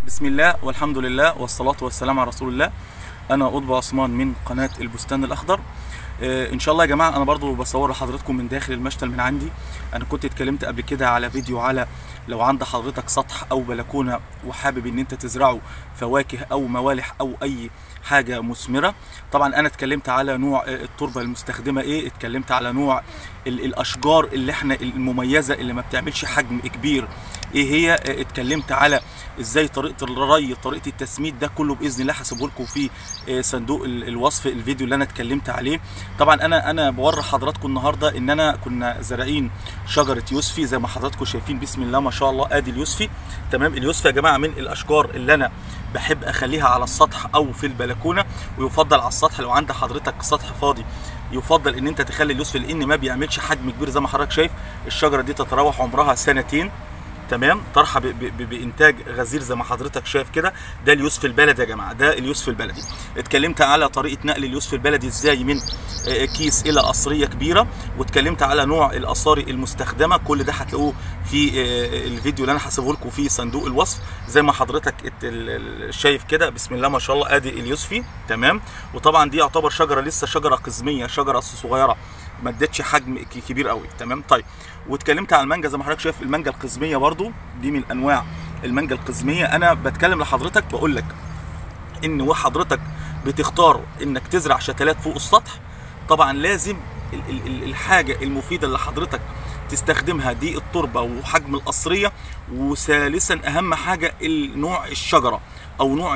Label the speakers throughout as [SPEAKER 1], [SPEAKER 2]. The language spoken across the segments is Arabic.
[SPEAKER 1] بسم الله والحمد لله والصلاة والسلام على رسول الله. أنا قطب عثمان من قناة البستان الأخضر. إن شاء الله يا جماعة أنا برضو بصور لحضراتكم من داخل المشتل من عندي. أنا كنت اتكلمت قبل كده على فيديو على لو عند حضرتك سطح أو بلكونة وحابب إن أنت تزرعه فواكه أو موالح أو أي حاجة مثمرة. طبعا أنا اتكلمت على نوع التربة المستخدمة إيه، اتكلمت على نوع الأشجار اللي احنا المميزة اللي ما بتعملش حجم كبير ايه هي، اتكلمت على ازاي طريقه الري، طريقه التسميد، ده كله باذن الله هسيبه لكم في صندوق الوصف الفيديو اللي انا اتكلمت عليه. طبعا انا بوري حضراتكم النهارده ان كنا زارعين شجره يوسفي زي ما حضراتكم شايفين، بسم الله ما شاء الله. ادي اليوسفي، تمام. اليوسفي يا جماعه من الاشجار اللي انا بحب اخليها على السطح او في البلكونه، ويفضل على السطح. لو عند حضرتك سطح فاضي يفضل ان انت تخلي اليوسفي لان ما بيعملش حجم كبير. زي ما حضرتك شايف الشجره دي تتراوح عمرها سنتين، تمام. طرحه بانتاج غزير زي ما حضرتك شايف كده. ده اليوسف البلدي يا جماعه، ده اليوسف البلدي. اتكلمت على طريقه نقل اليوسف البلدي ازاي من كيس الى قصريه كبيره، واتكلمت على نوع القصاري المستخدمه. كل ده هتلاقوه في الفيديو اللي انا هسيبه لكم في صندوق الوصف. زي ما حضرتك شايف كده، بسم الله ما شاء الله. ادي اليوسفي، تمام. وطبعا دي يعتبر شجره لسه شجره قزميه، شجره صغيره ما ادتش حجم كبير قوي، تمام. طيب، واتكلمت على المانجا زي ما حضرتك شايف. المانجا القزميه برضو دي من انواع المانجا القزميه. انا بتكلم لحضرتك بقول لك ان وحضرتك بتختار انك تزرع شتلات فوق السطح، طبعا لازم الحاجه المفيده اللي حضرتك تستخدمها دي التربه وحجم القصريه، وثالثا اهم حاجه نوع الشجره او نوع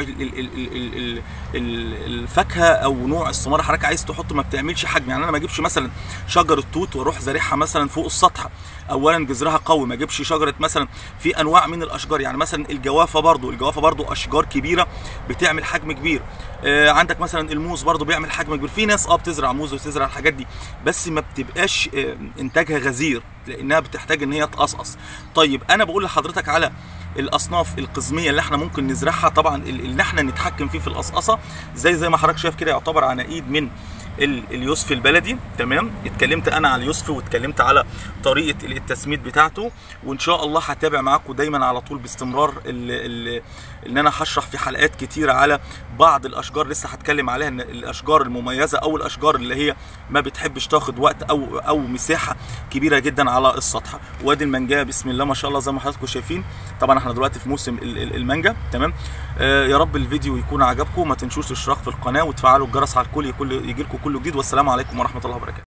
[SPEAKER 1] الفاكهه او نوع الثمار حضرتك عايز تحط. ما بتعملش حجم، يعني انا ما اجيبش مثلا شجره توت واروح زارعها مثلا فوق السطح، اولا جذرها قوي. ما اجيبش شجره مثلا في انواع من الاشجار، يعني مثلا الجوافه برضو اشجار كبيره بتعمل حجم كبير. عندك مثلا الموز برضو بيعمل حجم كبير. في ناس بتزرع موز وتزرع الحاجات دي، بس ما بتبقاش انتاجها غزير لانها بتحتاج ان هي تقصقص. طيب انا بقول لحضرتك على الاصناف القزميه اللي احنا ممكن نزرعها، طبعا اللي احنا نتحكم فيه في القصقصه زي ما حضرتك شايف كده، يعتبر عناقيد من اليوسفي البلدي، تمام. اتكلمت انا على اليوسفي واتكلمت على طريقه التسميد بتاعته، وان شاء الله هتابع معاكم دايما على طول باستمرار ان انا هشرح في حلقات كتيره على بعض الاشجار لسه هتكلم عليها، ان الاشجار المميزه او الاشجار اللي هي ما بتحبش تاخد وقت او مساحه كبيره جدا على السطح. وادي المانجا بسم الله ما شاء الله زي ما حضراتكم شايفين. طبعا احنا دلوقتي في موسم المانجا، تمام. يا رب الفيديو يكون عجبكم. ما تنسوش الاشتراك في القناه وتفعلوا الجرس على الكل يجي لكم كل جديد. والسلام عليكم ورحمه الله وبركاته.